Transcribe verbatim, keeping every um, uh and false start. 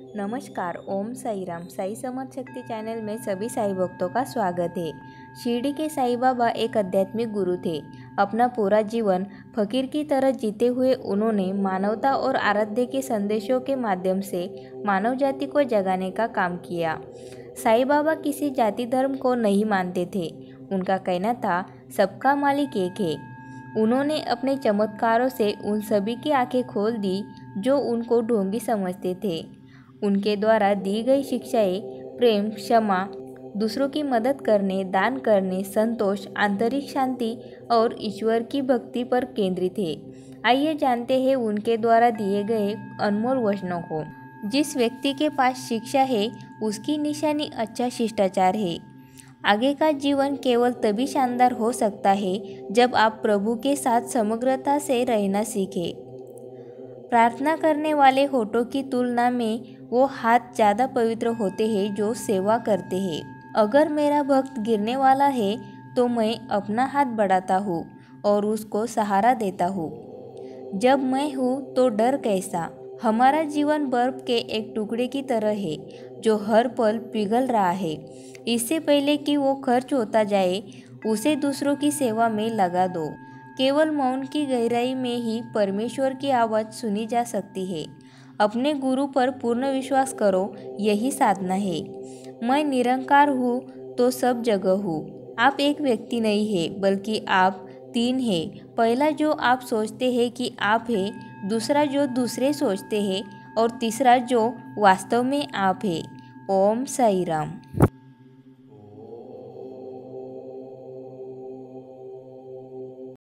नमस्कार, ओम साई राम। साई समर्थ शक्ति चैनल में सभी साई भक्तों का स्वागत है। शिरडी के साईं बाबा एक आध्यात्मिक गुरु थे। अपना पूरा जीवन फकीर की तरह जीते हुए उन्होंने मानवता और आराध्य के संदेशों के माध्यम से मानव जाति को जगाने का काम किया। साईं बाबा किसी जाति धर्म को नहीं मानते थे। उनका कहना था, सबका मालिक एक है। उन्होंने अपने चमत्कारों से उन सभी की आंखें खोल दी जो उनको ढोंगी समझते थे। उनके द्वारा दी गई शिक्षाएं प्रेम, क्षमा, दूसरों की मदद करने, दान करने, संतोष, आंतरिक शांति और ईश्वर की भक्ति पर केंद्रित है। आइए जानते हैं उनके द्वारा दिए गए अनमोल वचनों को। जिस व्यक्ति के पास शिक्षा है उसकी निशानी अच्छा शिष्टाचार है। आगे का जीवन केवल तभी शानदार हो सकता है जब आप प्रभु के साथ समग्रता से रहना सीखें। प्रार्थना करने वाले होठों की तुलना में वो हाथ ज़्यादा पवित्र होते हैं जो सेवा करते हैं। अगर मेरा भक्त गिरने वाला है तो मैं अपना हाथ बढ़ाता हूँ और उसको सहारा देता हूँ। जब मैं हूँ तो डर कैसा। हमारा जीवन बर्फ के एक टुकड़े की तरह है जो हर पल पिघल रहा है। इससे पहले कि वो खर्च होता जाए, उसे दूसरों की सेवा में लगा दो। केवल मौन की गहराई में ही परमेश्वर की आवाज़ सुनी जा सकती है। अपने गुरु पर पूर्ण विश्वास करो, यही साधना है। मैं निरंकार हूँ तो सब जगह हूँ। आप एक व्यक्ति नहीं है बल्कि आप तीन हैं। पहला जो आप सोचते हैं कि आप हैं, दूसरा जो दूसरे सोचते हैं और तीसरा जो वास्तव में आप हैं। ओम साई राम।